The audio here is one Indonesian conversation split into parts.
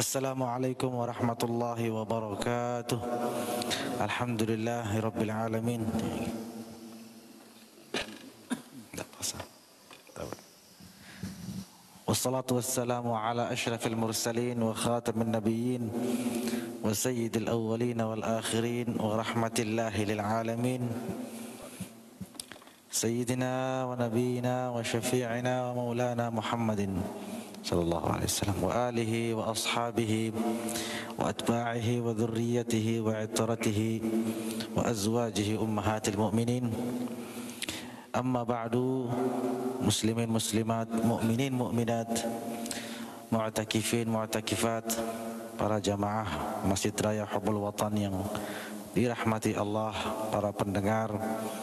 Assalamualaikum warahmatullahi wabarakatuh. Alhamdulillahi rabbil alamin. Wassalatu wassalamu ala ashrafil mursalin wa khatamin nabiyyin wa sayyidil awwalin wal akhirin wa rahmatillahi lil alamin. Sayyidina wa nabiyyina wa syafi'ina wa maulana Muhammadin sallallahu alaihi wasallam wa alihi wa ashabihi wa atba'ihi wa dhurriyyatihi wa ittaratihi wa azwajihi ummahatil mu'minin. Amma ba'du, muslimin muslimat, mu'minin mu'minat, mu'takifin mu'takifat, para jamaah Masjid Raya Hubbul Watan yang dirahmati Allah, para pendengar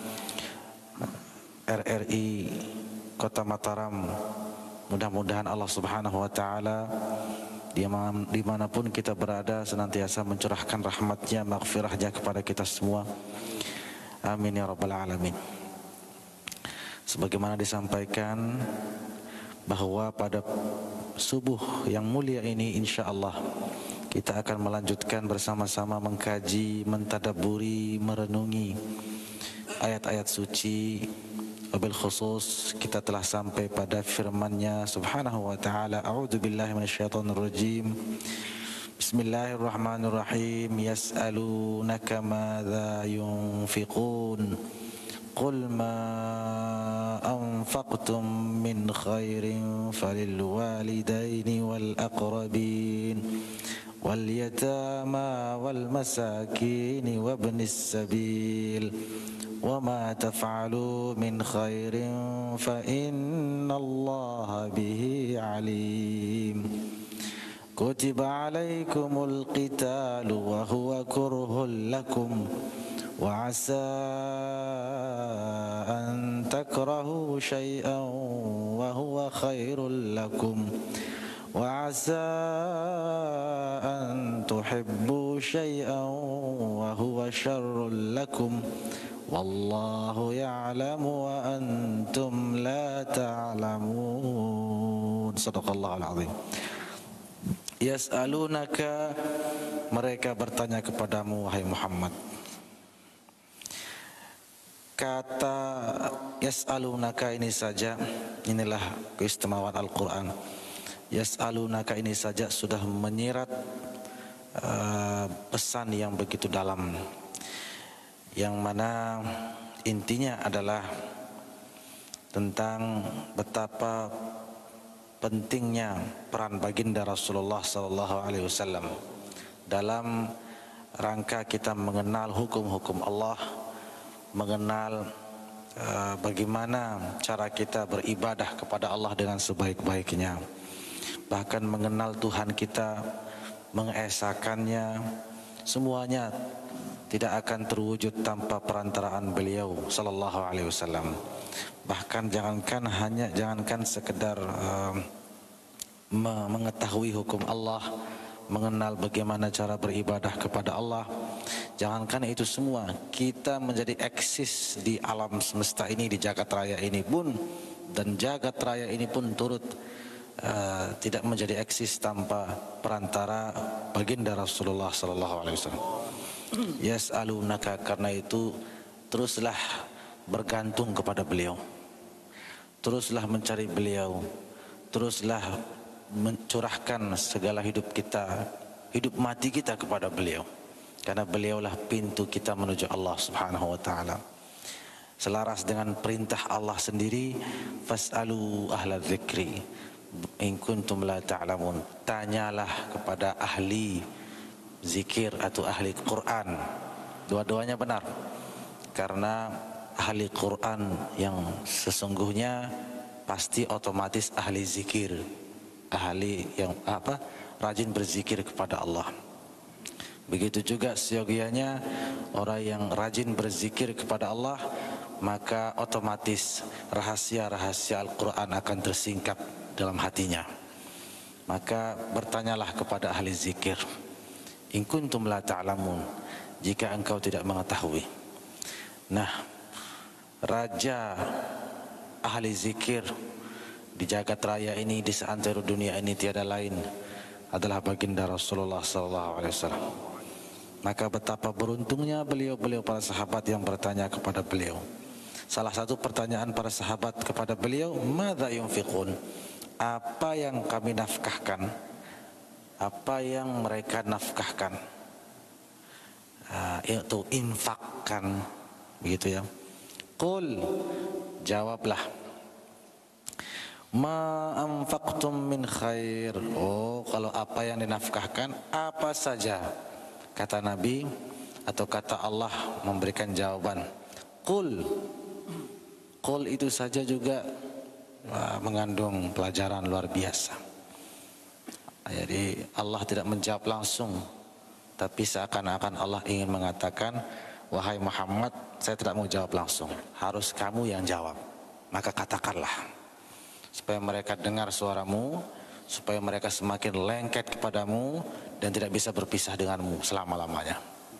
RRI Kota Mataram. Mudah-mudahan Allah Subhanahu wa Ta'ala dimanapun kita berada senantiasa mencurahkan rahmatnya, maghfirahnya kepada kita semua. Amin ya rabbal alamin. Sebagaimana disampaikan bahwa pada subuh yang mulia ini insyaallah kita akan melanjutkan bersama-sama mengkaji, mentadabburi, merenungi ayat-ayat suci. Wabil khusus kita telah sampai pada firman-Nya Subhanahu wa Ta'ala. A'udzubillahi minasyaitonir rajim. Bismillahirrahmanirrahim. Yas'alunaka madza yunfiqun. Qul ma anfaqtum min khairin falil walidaini wal aqrabin wal yatama wal masakin wabnis sabil. وَمَا تَفْعَلُوا مِنْ خَيْرٍ فَإِنَّ اللَّهَ بِهِ عَلِيمٌ كُتِبَ عَلَيْكُمُ الْقِتَالُ وَهُوَ كُرْهٌ لَكُمْ وَعَسَىٰ أَن تَكْرَهُوا شَيْئًا وَهُوَ خَيْرٌ لَكُمْ وَعَسَىٰ أَن تُحِبُّوا شَيْئًا وَهُوَ شَرٌّ لَكُمْ Wallahu ya'lamu wa antum la ta'lamun. Shadaqallahul azim. Yas'alunaka, mereka bertanya kepadamu wahai Muhammad. Kata yas'alunaka ini saja, inilah keistimewaan Al-Quran. Yas'alunaka ini saja sudah menyirat pesan yang begitu dalam, yang mana intinya adalah tentang betapa pentingnya peran baginda Rasulullah SAW dalam rangka kita mengenal hukum-hukum Allah, mengenal bagaimana cara kita beribadah kepada Allah dengan sebaik-baiknya, bahkan mengenal Tuhan kita, mengesakannya. Semuanya tidak akan terwujud tanpa perantaraan beliau sallallahu alaihi wasallam. Bahkan jangankan sekedar mengetahui hukum Allah, mengenal bagaimana cara beribadah kepada Allah, jangankan itu semua, kita menjadi eksis di alam semesta ini, di jagat raya ini pun, dan jagat raya ini pun turut tidak menjadi eksis tanpa perantara baginda Rasulullah sallallahu alaihi wasallam. Yas'alunaka, karena itu teruslah bergantung kepada beliau, teruslah mencari beliau, teruslah mencurahkan segala hidup kita, hidup mati kita kepada beliau, karena beliaulah pintu kita menuju Allah Subhanahu wa Ta'ala. Selaras dengan perintah Allah sendiri, fas'alu ahla dzikri in kuntum la ta'lamun, tanyalah kepada ahli zikir atau ahli Quran. Dua-duanya benar, karena ahli Quran yang sesungguhnya pasti otomatis ahli zikir, ahli yang rajin berzikir kepada Allah. Begitu juga seyogianya orang yang rajin berzikir kepada Allah, maka otomatis rahasia-rahasia Al-Quran akan tersingkap dalam hatinya. Maka bertanyalah kepada ahli zikir. In kuntum la ta'lamun, jika engkau tidak mengetahui. Nah, raja ahli zikir di jagat raya ini, di seantero dunia ini tiada lain adalah baginda Rasulullah SAW. Maka betapa beruntungnya beliau para sahabat yang bertanya kepada beliau. Salah satu pertanyaan para sahabat kepada beliau, madza yunfiqun? Apa yang kami nafkahkan? Apa yang mereka nafkahkan? Itu infakkan, begitu ya. Qul, jawablah, ma anfaqtum min khair. Oh, kalau apa yang dinafkahkan, apa saja? Kata Nabi atau kata Allah memberikan jawaban. Qul itu saja juga mengandung pelajaran luar biasa. Jadi Allah tidak menjawab langsung, tapi seakan-akan Allah ingin mengatakan, wahai Muhammad, saya tidak mau jawab langsung, harus kamu yang jawab. Maka katakanlah, supaya mereka dengar suaramu, supaya mereka semakin lengket kepadamu dan tidak bisa berpisah denganmu selama-lamanya.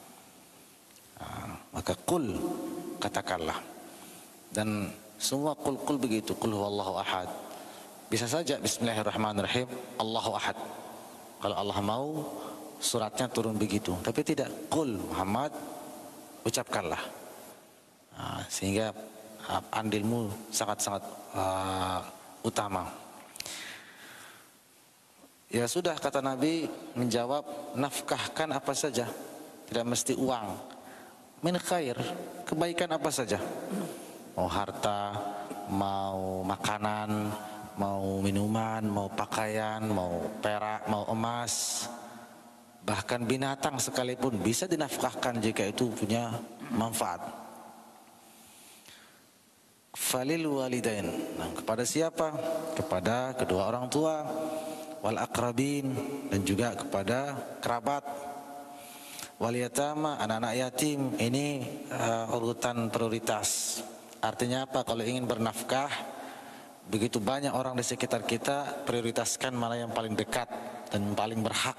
Maka qul, katakanlah. Dan semua qul begitu, qul huwallahu ahad. Bisa saja bismillahirrahmanirrahim, Allahu ahad. Kalau Allah mau, suratnya turun begitu. Tapi tidak, qul Muhammad, ucapkanlah. Sehingga andilmu sangat-sangat utama. Ya sudah, kata Nabi menjawab, nafkahkan apa saja, tidak mesti uang. Min khair, kebaikan apa saja. Mau harta, mau makanan, mau minuman, mau pakaian, mau perak, mau emas, bahkan binatang sekalipun bisa dinafkahkan jika itu punya manfaat. Falil walidain, nah, kepada siapa? Kepada kedua orang tua, wal aqrabin, dan juga kepada kerabat, wal yatama, anak-anak yatim. Ini urutan prioritas. Artinya apa? Kalau ingin bernafkah, begitu banyak orang di sekitar kita, prioritaskan mana yang paling dekat dan paling berhak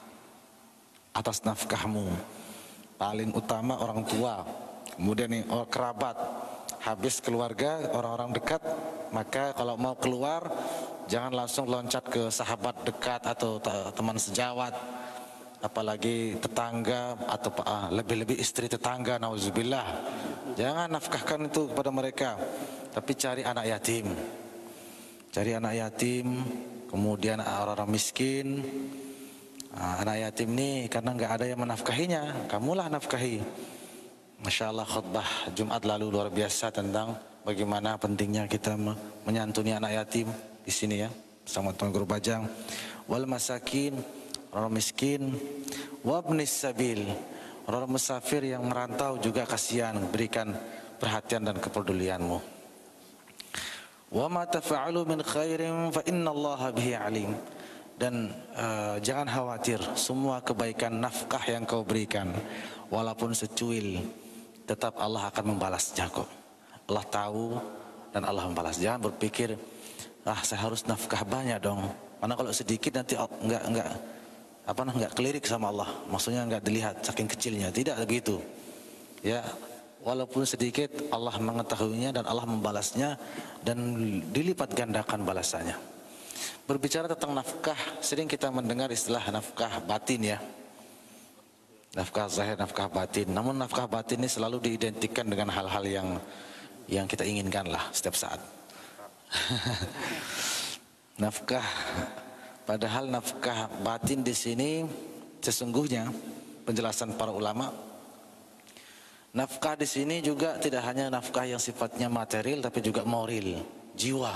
atas nafkahmu. Paling utama orang tua, kemudian nih kerabat, habis keluarga, orang-orang dekat. Maka kalau mau keluar, jangan langsung loncat ke sahabat dekat atau teman sejawat, apalagi tetangga atau lebih-lebih istri tetangga, nauzubillah. Jangan nafkahkan itu kepada mereka, tapi cari anak yatim. Cari anak yatim, kemudian orang-orang miskin. Anak yatim ini karena nggak ada yang menafkahinya, kamulah nafkahi. Masya Allah, khutbah Jumat lalu luar biasa tentang bagaimana pentingnya kita menyantuni anak yatim di sini ya, sama Tuan Guru Bajang. Wal masakin, orang miskin, wabnis sabil, orang musafir yang merantau juga kasihan, berikan perhatian dan kepedulianmu. Wa ma tafa'alu min khairin fa innallaha bihi alim. Dan jangan khawatir, semua kebaikan nafkah yang kau berikan, walaupun secuil, tetap Allah akan membalasnya kok. Allah tahu dan Allah membalas. Jangan berpikir, saya harus nafkah banyak dong. Mana kalau sedikit nanti enggak kelirik sama Allah. Maksudnya enggak dilihat saking kecilnya. Tidak begitu. Ya, walaupun sedikit Allah mengetahuinya dan Allah membalasnya dan dilipat gandakan balasannya. Berbicara tentang nafkah, sering kita mendengar istilah nafkah batin ya. Nafkah zahir, nafkah batin. Namun nafkah batin ini selalu diidentikan dengan hal-hal yang kita inginkan lah setiap saat. Padahal nafkah batin di sini sesungguhnya penjelasan para ulama, nafkah di sini juga tidak hanya nafkah yang sifatnya material, tapi juga moral, jiwa,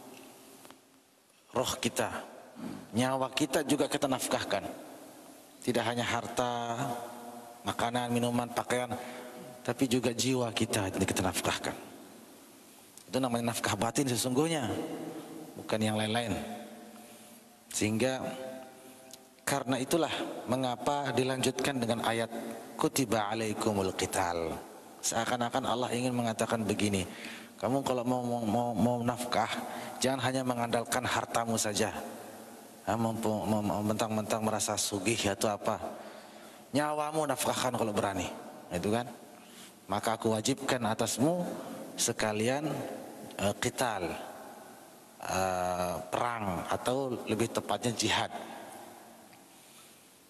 roh kita, nyawa kita juga kita nafkahkan. Tidak hanya harta, makanan, minuman, pakaian, tapi juga jiwa kita kita nafkahkan. Itu namanya nafkah batin sesungguhnya, bukan yang lain-lain. Sehingga karena itulah mengapa dilanjutkan dengan ayat kutiba alaikumul qital. Seakan-akan Allah ingin mengatakan begini, kamu kalau mau nafkah, jangan hanya mengandalkan hartamu saja, mentang-mentang merasa sugih atau apa. Nyawamu nafkahkan kalau berani, itu kan. Maka aku wajibkan atasmu sekalian qital, perang, atau lebih tepatnya jihad.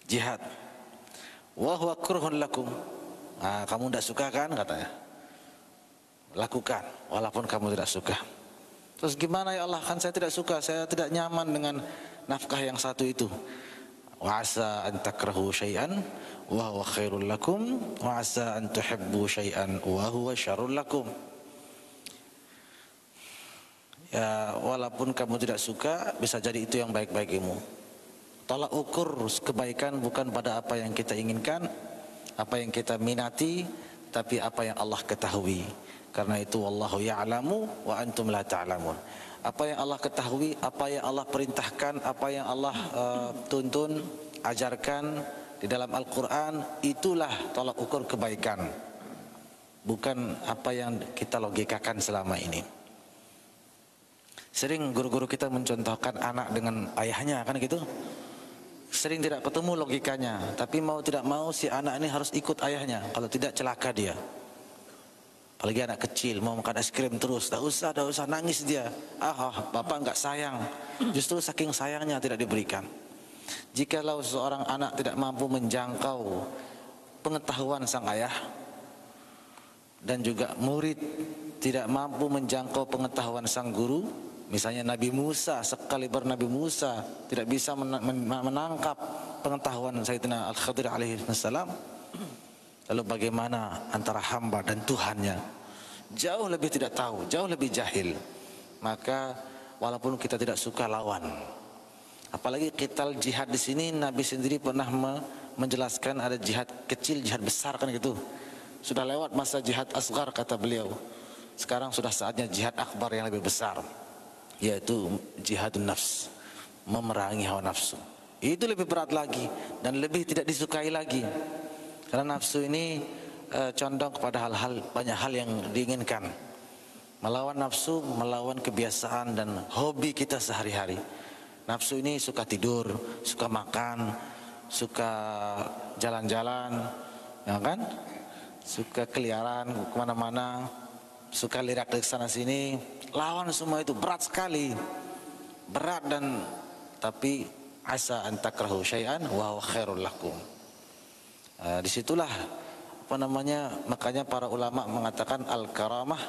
jihad. Wa huwa kurhun lakum. Kamu tidak suka kan katanya. Lakukan walaupun kamu tidak suka. Terus gimana ya Allah, kan saya tidak suka, saya tidak nyaman dengan nafkah yang satu itu. Wa asa an takrahu syai'an wa huwa khairul lakum wa asa an tuhibbu syai'an wa huwa syarrul lakum. Ya, walaupun kamu tidak suka, bisa jadi itu yang baik bagimu. Tolak ukur kebaikan bukan pada apa yang kita inginkan, apa yang kita minati, tapi apa yang Allah ketahui. Karena itu wallahu ya'lamu wa antum la ta'lamun. Apa yang Allah ketahui, apa yang Allah perintahkan, apa yang Allah tuntun, ajarkan di dalam Al-Quran, itulah tolak ukur kebaikan. Bukan apa yang kita logikakan selama ini. Sering guru-guru kita mencontohkan anak dengan ayahnya, kan gitu. Sering tidak ketemu logikanya, tapi mau tidak mau si anak ini harus ikut ayahnya, kalau tidak celaka dia. Apalagi anak kecil mau makan es krim terus, dah usah nangis dia. Bapak enggak sayang. Justru saking sayangnya tidak diberikan. Jikalau seorang anak tidak mampu menjangkau pengetahuan sang ayah, dan juga murid tidak mampu menjangkau pengetahuan sang guru, misalnya Nabi Musa, sekaliber Nabi Musa tidak bisa menangkap pengetahuan Sayyidina Al-Khadir alaihi wassalam, lalu bagaimana antara hamba dan Tuhannya? Jauh lebih tidak tahu, jauh lebih jahil. Maka walaupun kita tidak suka, lawan. Apalagi qital jihad di sini, Nabi sendiri pernah menjelaskan ada jihad kecil, jihad besar, kan gitu. Sudah lewat masa jihad asghar kata beliau. Sekarang sudah saatnya jihad akbar yang lebih besar, yaitu jihadun nafs, memerangi hawa nafsu. Itu lebih berat lagi dan lebih tidak disukai lagi. Karena nafsu ini condong kepada banyak hal yang diinginkan. Melawan nafsu, melawan kebiasaan dan hobi kita sehari-hari. Nafsu ini suka tidur, suka makan, suka jalan-jalan, ya kan? Suka keliaran kemana-mana, suka lirak ke sana sini. Lawan semua itu, berat sekali, berat. Dan tapi asa an takrahu syai'an wa huwa khairul lakum. Disitulah makanya para ulama mengatakan al-karamah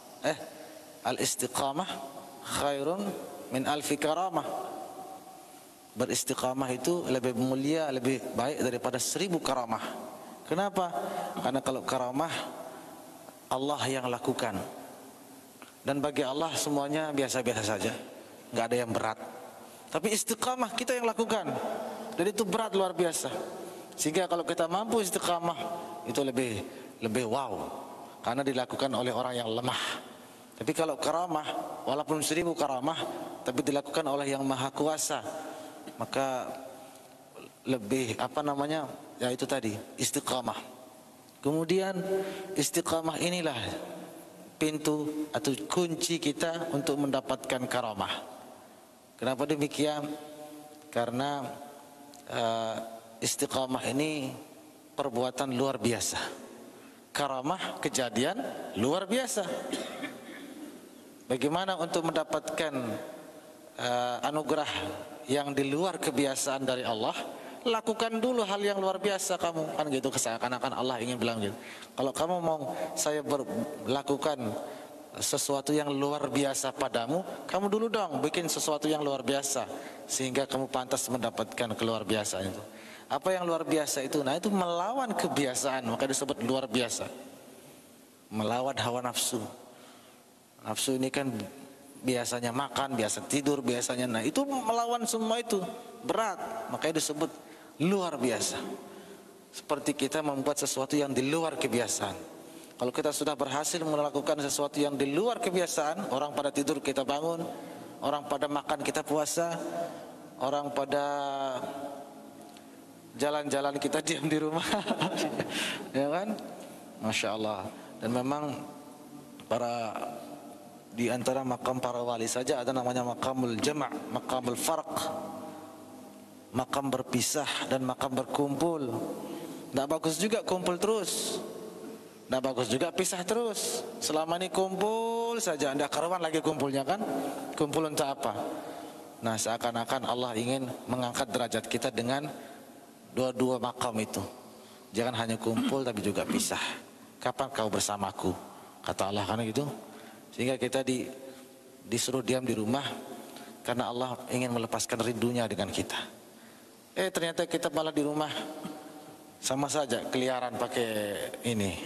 al-istiqamah khairun min alfi karamah. Beristiqamah itu lebih mulia, lebih baik daripada 1000 karamah. Kenapa? Karena kalau karamah Allah yang lakukan, dan bagi Allah semuanya biasa-biasa saja, nggak ada yang berat. Tapi istiqamah kita yang lakukan, dan itu berat luar biasa. Sehingga kalau kita mampu istiqamah, itu lebih wow, karena dilakukan oleh orang yang lemah. Tapi kalau karamah, walaupun 1000 karamah, tapi dilakukan oleh yang maha kuasa, maka lebih ya itu tadi, istiqamah. Kemudian istiqamah inilah pintu atau kunci kita untuk mendapatkan karamah. Kenapa demikian? Karena istiqamah ini perbuatan luar biasa. Karamah kejadian luar biasa. Bagaimana untuk mendapatkan anugerah yang di luar kebiasaan dari Allah? Lakukan dulu hal yang luar biasa kamu, kan gitu. Seakan-akan Allah ingin bilang gitu, kalau kamu mau saya lakukan sesuatu yang luar biasa padamu, kamu dulu dong bikin sesuatu yang luar biasa, sehingga kamu pantas mendapatkan keluar biasaan itu. Apa yang luar biasa itu? Nah, itu melawan kebiasaan, maka disebut luar biasa. Melawan hawa nafsu. Nafsu ini kan biasanya makan, biasa tidur, biasanya, nah itu melawan semua itu berat, makanya disebut luar biasa. Seperti kita membuat sesuatu yang di luar kebiasaan. Kalau kita sudah berhasil melakukan sesuatu yang di luar kebiasaan, orang pada tidur kita bangun, orang pada makan kita puasa, orang pada jalan-jalan kita diam di rumah. Ya kan? Masya Allah. Dan memang di antara makam para wali saja ada namanya makamul jama', makamul farq, makam berpisah dan makam berkumpul. Tidak bagus juga kumpul terus, tidak bagus juga pisah terus. Selama ini kumpul saja, anda karuan lagi kumpulnya kan? Kumpul untuk apa? Nah, seakan-akan Allah ingin mengangkat derajat kita dengan dua-dua makam itu. Jangan hanya kumpul tapi juga pisah. Kapan kau bersamaku? Kata Allah kan gitu. Sehingga kita disuruh diam di rumah karena Allah ingin melepaskan rindunya dengan kita. Ternyata kita malah di rumah sama saja keliaran pakai ini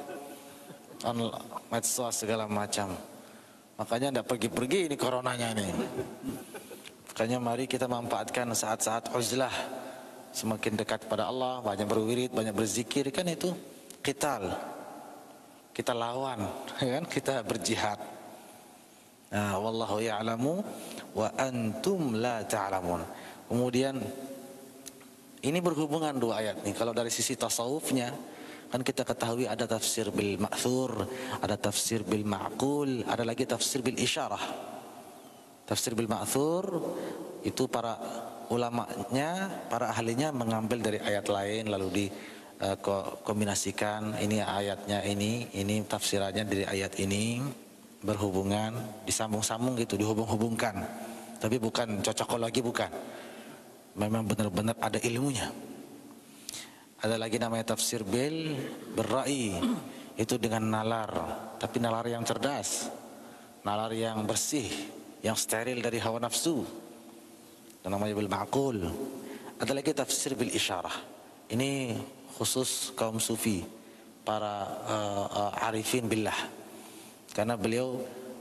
medsos segala macam. Makanya tidak pergi-pergi ini coronanya nih. Makanya mari kita manfaatkan saat-saat uzlah, semakin dekat pada Allah, banyak berwirid, banyak berzikir, kan itu qital. Kita lawan, kan? Kita berjihad. Nah, wallahu ya'lamu wa antum la ta'lamun. Kemudian ini berhubungan dua ayat nih. Kalau dari sisi tasawufnya kan kita ketahui ada tafsir bil ma'thur, ada tafsir bil ma'qul, ada lagi tafsir bil isyarah. Tafsir bil ma'thur itu para ulamanya, para ahlinya mengambil dari ayat lain lalu dikombinasikan, ini ayatnya ini tafsirannya dari ayat ini, berhubungan, disambung-sambung gitu, dihubung-hubungkan. Tapi bukan cocokologi, bukan. Memang benar-benar ada ilmunya. Ada lagi namanya tafsir berra'i, itu dengan nalar, tapi nalar yang cerdas, nalar yang bersih, yang steril dari hawa nafsu. Dan namanya bil ma'qul. Ada lagi tafsir bil isyarah. Ini khusus kaum sufi, para arifin billah. Karena beliau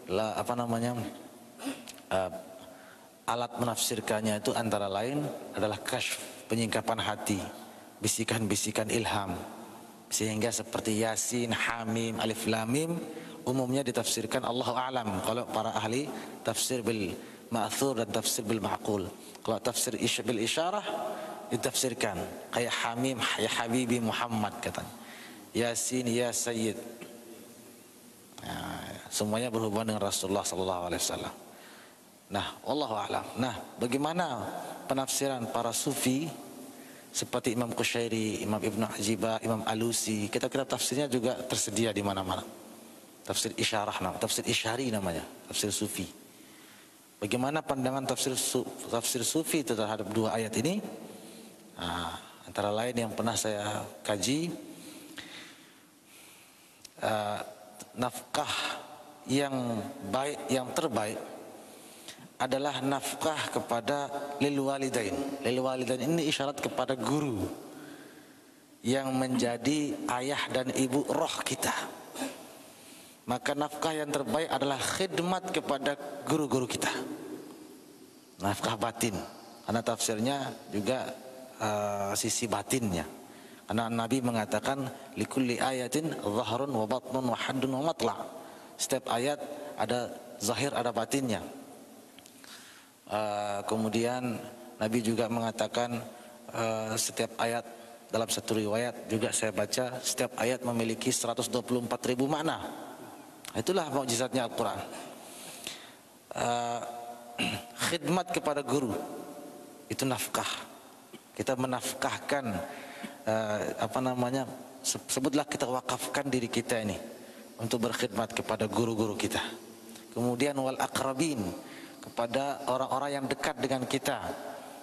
alat menafsirkannya itu antara lain adalah kasyf, penyingkapan hati, bisikan-bisikan ilham. Sehingga seperti Yasin, Hamim, Alif Lam Mim umumnya ditafsirkan Allahu a'lam kalau para ahli tafsir bil ma'thur dan tafsir bil ma'qul. Kalau tafsir bil isyarah ditafsirkan kayak Hamim, ya Habibi Muhammad katanya, Yasin, ya Sayyid. Nah, semuanya berhubungan dengan Rasulullah sallallahu alaihi wasallam. Nah, wallahu a'lam. Nah, bagaimana penafsiran para sufi seperti Imam Qushairi, Imam Ibnu Ajibah, Imam Alusi, kitab-kitab tafsirnya juga tersedia di mana-mana. Tafsir isyarah, tafsir isyari namanya, tafsir sufi. Bagaimana pandangan tafsir sufi terhadap dua ayat ini? Nah, antara lain yang pernah saya kaji, nafkah yang baik, yang terbaik adalah nafkah kepada lil walidain. Lil walidain ini isyarat kepada guru yang menjadi ayah dan ibu roh kita. Maka nafkah yang terbaik adalah khidmat kepada guru-guru kita. Nafkah batin, karena tafsirnya juga sisi batinnya. Karena Nabi mengatakan likulli ayatin zahrun wa batnun wa haddun wa matla'. Setiap ayat ada zahir, ada batinnya. Kemudian Nabi juga mengatakan setiap ayat, dalam satu riwayat juga saya baca, setiap ayat memiliki 124.000 makna. Itulah mukjizatnya Al-Quran. Khidmat kepada guru itu nafkah. Kita menafkahkan sebutlah kita wakafkan diri kita ini untuk berkhidmat kepada guru-guru kita. Kemudian wal aqrabin, kepada orang-orang yang dekat dengan kita,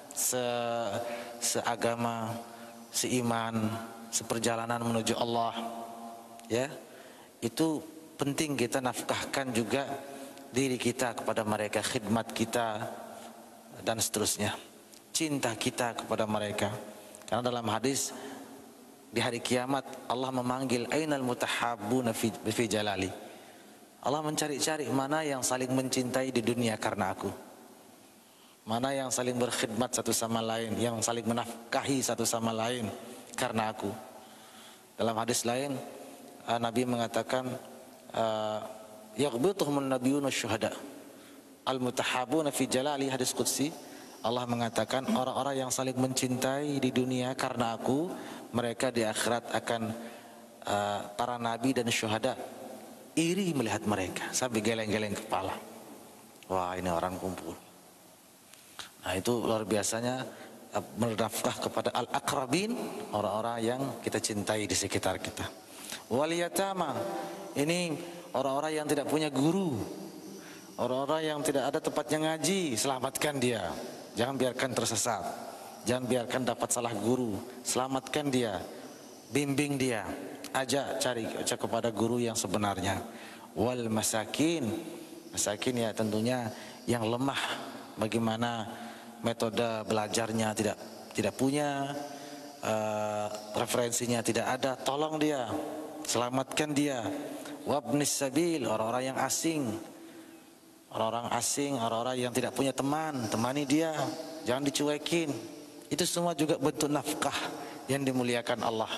seagama, seiman, seperjalanan menuju Allah, ya, itu penting kita nafkahkan juga diri kita kepada mereka, khidmat kita dan seterusnya, cinta kita kepada mereka. Karena dalam hadis di hari kiamat Allah memanggil ainal mutahabbuna fi jalali. Allah mencari-cari mana yang saling mencintai di dunia karena aku, mana yang saling berkhidmat satu sama lain, yang saling menafkahi satu sama lain karena aku. Dalam hadis lain Nabi mengatakan yaghbituhumun nabiyyuna syuhada al-mutahabuna fi jalali, hadis qudsi. Allah mengatakan orang-orang yang saling mencintai di dunia karena aku, mereka di akhirat akan para nabi dan syuhada iri melihat mereka sampai geleng-geleng kepala. Wah, ini orang kumpul. Nah, itu luar biasanya bernafkah kepada al-aqrabin, orang-orang yang kita cintai di sekitar kita. Wal yatama, ini orang-orang yang tidak punya guru, orang-orang yang tidak ada tempatnya ngaji, selamatkan dia. Jangan biarkan tersesat. Jangan biarkan dapat salah guru. Selamatkan dia, bimbing dia, ajak kepada guru yang sebenarnya. Wal masakin, masakin ya tentunya yang lemah, bagaimana metode belajarnya tidak punya, referensinya tidak ada, tolong dia, selamatkan dia. Wabnis sabil, orang-orang yang asing, orang-orang yang tidak punya teman, temani dia, jangan dicuekin. Itu semua juga bentuk nafkah yang dimuliakan Allah.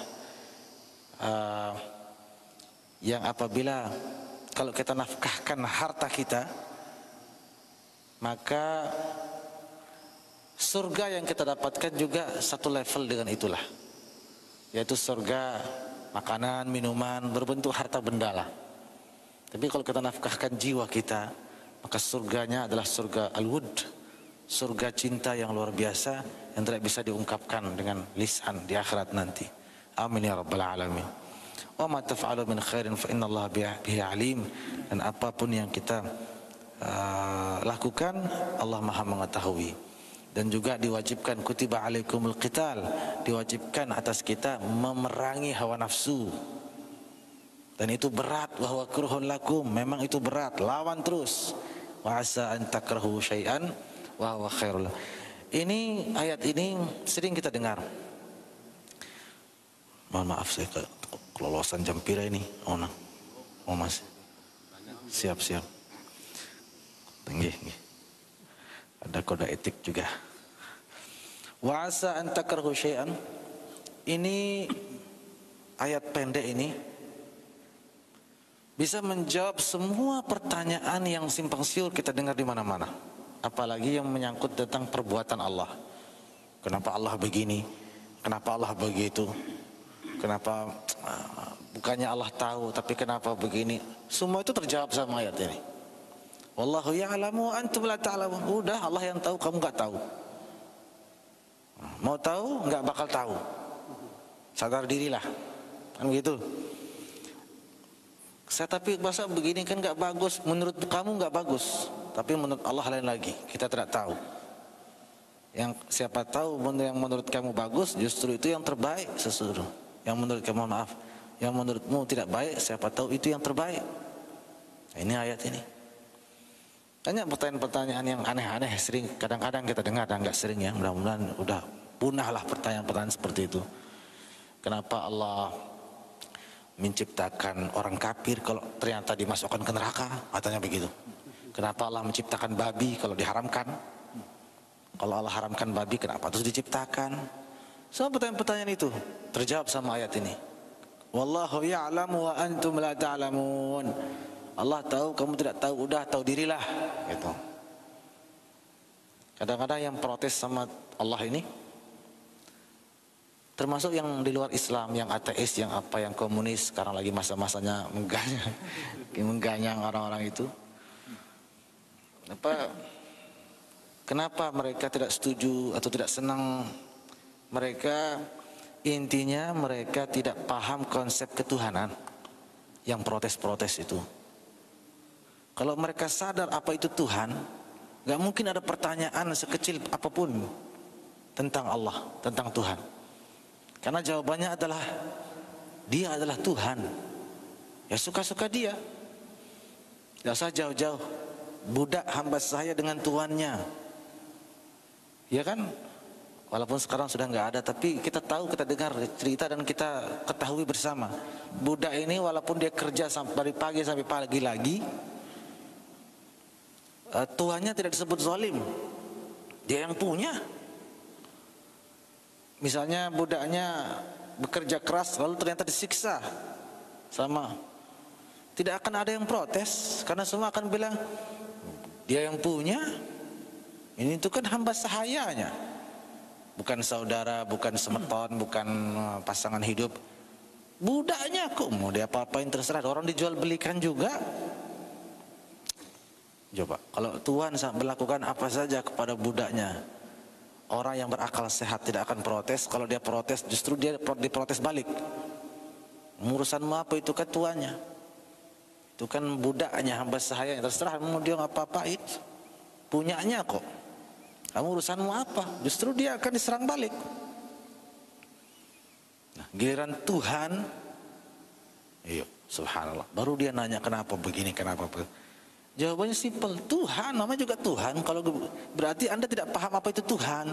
Yang apabila kalau kita nafkahkan harta kita, maka surga yang kita dapatkan juga satu level dengan itulah, yaitu surga makanan, minuman berbentuk harta benda lah. Tapi kalau kita nafkahkan jiwa kita, maka surganya adalah surga al-wud, surga cinta yang luar biasa yang tidak bisa diungkapkan dengan lisan di akhirat nanti. Amin ya rabbal alamin. Wa ma taf'alu min khairin fa innallaha bihi alim. Dan apapun yang kita lakukan, Allah Maha mengetahui. Dan juga diwajibkan kutiba alaikumul qital, diwajibkan atas kita memerangi hawa nafsu. Dan itu berat, wa huwa kurhun lakum, memang itu berat, lawan terus. Wa asa an takrahu syai'an wa huwa khairul. Ini ayat ini sering kita dengar. Mohon maaf saya kelolosan jam pira ini. Oh Mas. Siap. Nggih. Ada kode etik juga. Wa asa an takrahu syai'an. Ini ayat pendek ini bisa menjawab semua pertanyaan yang simpang siur kita dengar di mana-mana. Apalagi yang menyangkut tentang perbuatan Allah. Kenapa Allah begini? Kenapa Allah begitu? Kenapa bukannya Allah tahu tapi kenapa begini? Semua itu terjawab sama ayat ini. Wallahu ya'lamu wa antum la ta'lamun. Udah, Allah yang tahu, kamu enggak tahu. Mau tahu enggak bakal tahu. Sadar dirilah. Kan begitu. Tapi masa begini kan enggak bagus, menurut kamu enggak bagus, tapi menurut Allah lain lagi, kita tidak tahu. Yang siapa tahu yang menurut kamu bagus, justru itu yang terbaik sesungguhnya. Yang menurut kamu yang menurutmu tidak baik, siapa tahu itu yang terbaik. Nah, ini ayat ini. Banyak pertanyaan-pertanyaan yang aneh-aneh sering kadang-kadang kita dengar, dan enggak sering ya, mudah-mudahan udah punahlah pertanyaan-pertanyaan seperti itu. Kenapa Allah menciptakan orang kafir kalau ternyata dimasukkan ke neraka, katanya begitu. Kenapa Allah menciptakan babi kalau diharamkan? Kalau Allah haramkan babi, kenapa terus diciptakan? Semua pertanyaan-pertanyaan itu terjawab sama ayat ini. Wallahu ya'lamu wa antum la ta'lamun. Allah tahu, kamu tidak tahu, udah tahu dirilah, gitu. Kadang-kadang yang protes sama Allah ini termasuk yang di luar Islam, yang ateis, yang apa, yang komunis, sekarang lagi masa-masanya mengganyang orang-orang itu. Kenapa mereka tidak setuju atau tidak senang? Mereka intinya mereka tidak paham konsep ketuhanan yang protes-protes itu. Kalau mereka sadar apa itu Tuhan, gak mungkin ada pertanyaan sekecil apapun tentang Allah, tentang Tuhan. Karena jawabannya adalah Dia adalah Tuhan. Ya suka-suka Dia. Tidak usah jauh-jauh. Budak hamba saya dengan tuannya. Ya kan? Walaupun sekarang sudah nggak ada, tapi kita tahu, kita dengar cerita dan kita ketahui bersama. Budak ini walaupun dia kerja dari pagi sampai pagi lagi, tuannya tidak disebut zalim. Dia yang punya. Misalnya budaknya bekerja keras lalu ternyata disiksa sama, tidak akan ada yang protes karena semua akan bilang dia yang punya. Ini itu kan hamba sahayanya, bukan saudara, bukan semeton, bukan pasangan hidup. Budaknya kok mau dia apa-apain terserah, orang dijual belikan juga. Coba kalau Tuhan melakukan apa saja kepada budaknya, orang yang berakal sehat tidak akan protes. Kalau dia protes, justru dia diprotes balik. Urusanmu apa, itu kan tuannya, itu kan budaknya, hamba sahaya, terserah mau dia ngapa-apain, punyanya kok. Kamu urusanmu apa? Justru dia akan diserang balik. Nah, giliran Tuhan, iya, subhanallah, baru dia nanya kenapa begini, kenapa begitu. Jawabannya simpel, Tuhan, namanya juga Tuhan. Kalau berarti Anda tidak paham apa itu Tuhan.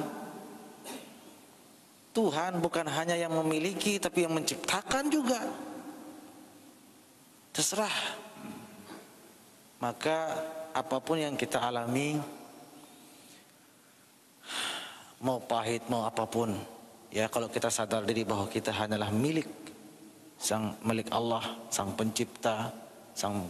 Tuhan bukan hanya yang memiliki, tapi yang menciptakan juga. Terserah. Maka apapun yang kita alami, mau pahit, mau apapun, ya kalau kita sadar diri bahwa kita hanyalah milik Allah, sang pencipta, sang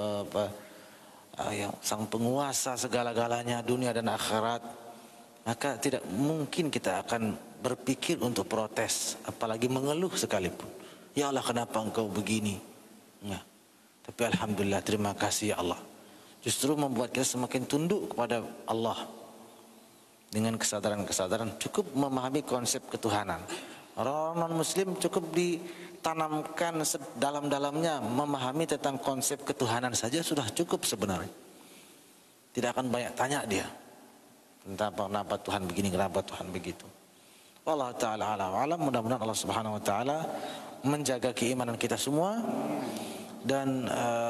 penguasa segala-galanya dunia dan akhirat, maka tidak mungkin kita akan berpikir untuk protes, apalagi mengeluh sekalipun. Ya Allah, kenapa engkau begini? Nah, tapi alhamdulillah, terima kasih ya Allah. Justru membuat kita semakin tunduk kepada Allah. Dengan kesadaran-kesadaran cukup memahami konsep ketuhanan. Orang non-muslim cukup ditanamkan dalam-dalamnya memahami tentang konsep ketuhanan saja sudah cukup sebenarnya. Tidak akan banyak tanya dia tentang kenapa Tuhan begini, kenapa Tuhan begitu. Wallahu ta'ala alam. Mudah-mudahan Allah subhanahu wa ta'ala menjaga keimanan kita semua dan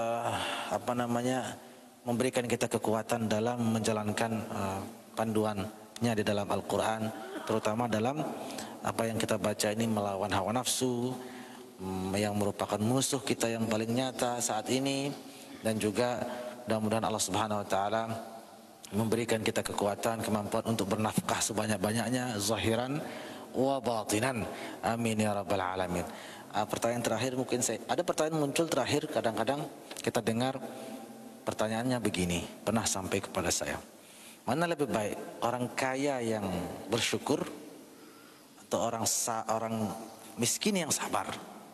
memberikan kita kekuatan dalam menjalankan panduannya di dalam Al-Quran, terutama dalam apa yang kita baca ini, melawan hawa nafsu yang merupakan musuh kita yang paling nyata saat ini, dan juga mudah-mudahan Allah Subhanahu wa taala memberikan kita kekuatan, kemampuan untuk bernafkah sebanyak-banyaknya, zahiran wa batinan. Amin ya rabbal alamin. Pertanyaan terakhir, mungkin ada pertanyaan muncul terakhir, kadang-kadang kita dengar pertanyaannya begini, pernah sampai kepada saya. Mana lebih baik, orang kaya yang bersyukur atau orang miskin yang sabar?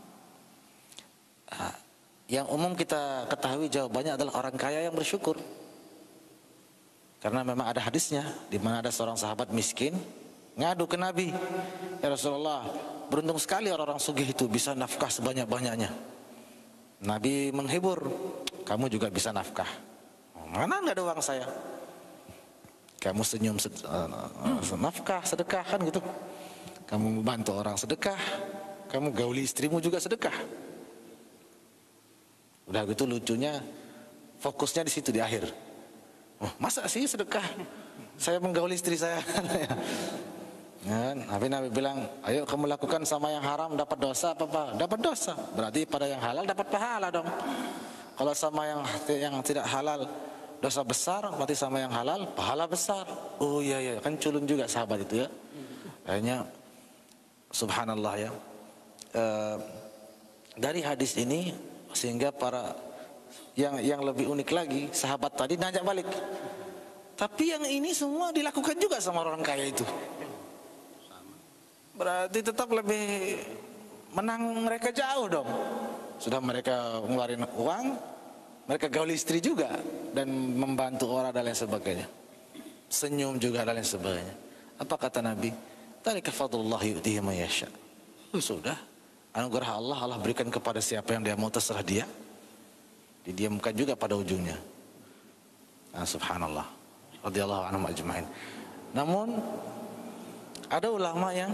Yang umum kita ketahui jawabannya adalah orang kaya yang bersyukur. Karena memang ada hadisnya, di mana ada seorang sahabat miskin ngadu ke Nabi, ya Rasulullah, beruntung sekali orang-orang sugih itu bisa nafkah sebanyak-banyaknya. Nabi menghibur, kamu juga bisa nafkah. Mana nggak ada uang saya? Kamu senyum, nafkah, sedekah kan gitu. Kamu membantu orang sedekah, kamu gauli istrimu juga sedekah. Udah gitu lucunya, fokusnya di situ di akhir. Oh, masa sih sedekah? Saya menggauli istri saya. Ya, Nabi bilang, ayo kamu lakukan sama yang haram dapat dosa apa? Dapat dosa. Berarti pada yang halal dapat pahala dong. Kalau sama yang tidak halal dosa besar, berarti sama yang halal pahala besar. Oh iya, kan culun juga sahabat itu ya. Kayaknya subhanallah ya. Dari hadis ini sehingga para yang lebih unik lagi, sahabat tadi nanya balik. Tapi yang ini semua dilakukan juga sama orang kaya itu. Berarti tetap lebih menang mereka jauh dong. Sudah mereka ngeluarin uang, mereka gauli istri juga dan membantu orang dan lain sebagainya. Senyum juga dan lain sebagainya. Apa kata Nabi? Dzalika fadlullah yu'tihi man yasha. Sudah, anugerah Allah berikan kepada siapa yang dia mau, terserah dia. Didiamkan juga pada ujungnya. Nah, subhanallah. Radhiyallahu anhum ajma'in. Namun ada ulama yang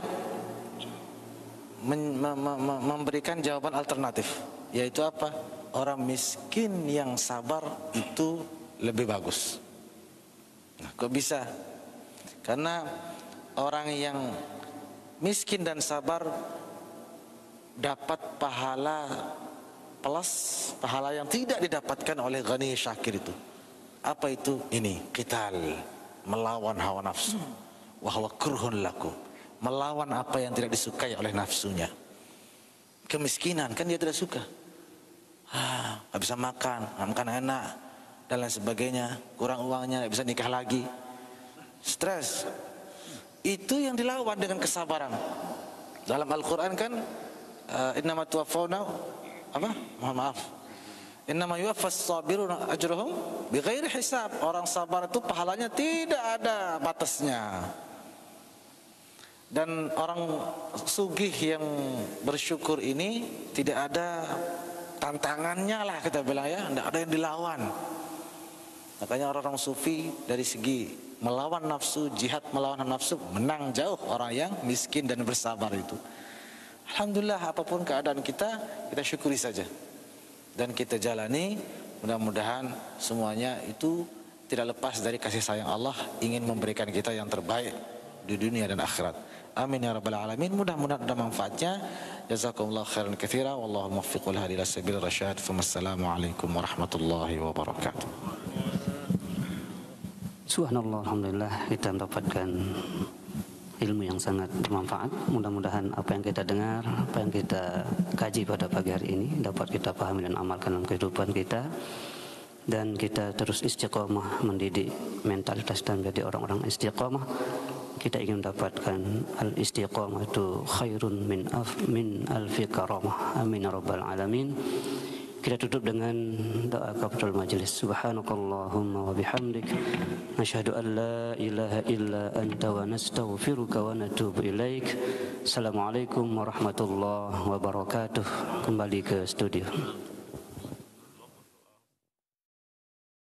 memberikan jawaban alternatif, yaitu apa? Orang miskin yang sabar itu lebih bagus. Nah, kok bisa? Karena orang yang miskin dan sabar dapat pahala plus pahala yang tidak didapatkan oleh ghani syakir itu. Apa itu? Ini qital, melawan hawa nafsu. Wa huwa kurhun lakum, melawan apa yang tidak disukai oleh nafsunya. Kemiskinan kan dia tidak suka. Gak bisa makan enak dan lain sebagainya, kurang uangnya, gak bisa nikah lagi, stres. Itu yang dilawan dengan kesabaran. Dalam Al-Quran kan innama tuwaffawna apa? Mohon maaf. Innama yuwaffas sabiruna ajrahum bighairi hisab. Orang sabar itu pahalanya tidak ada batasnya. Dan orang sugih yang bersyukur ini tidak ada tantangannya lah kita bilang ya, tidak ada yang dilawan. Makanya orang-orang sufi dari segi melawan nafsu, jihad melawan nafsu, menang jauh orang yang miskin dan bersabar itu. Alhamdulillah, apapun keadaan kita syukuri saja dan kita jalani. Mudah-mudahan semuanya itu tidak lepas dari kasih sayang Allah, ingin memberikan kita yang terbaik di dunia dan akhirat. Amin ya rabbal alamin. Mudah-mudahan ada manfaatnya. Jazakumullah khairan katsira, wallahu muwaffiq wal hadi ila sabilir rasyad. Wassalamualaikum warahmatullahi wabarakatuh. Subhanallah, alhamdulillah kita mendapatkan ilmu yang sangat bermanfaat. Mudah-mudahan apa yang kita dengar, apa yang kita kaji pada pagi hari ini dapat kita pahami dan amalkan dalam kehidupan kita, dan kita terus istiqomah mendidik mentalitas dan menjadi orang-orang istiqomah. Kita ingin mendapatkan al-istiqomah itu khairun min alfi karamah. Amin ya rabbal alamin. Kita tutup dengan doa kafatul majlis. Subhanakallahumma wa bihamdik, nashhadu an la ilaha illa anta wa nastaghfiruka wa natubu ilaik. Assalamualaikum warahmatullahi wabarakatuh. Kembali ke studio.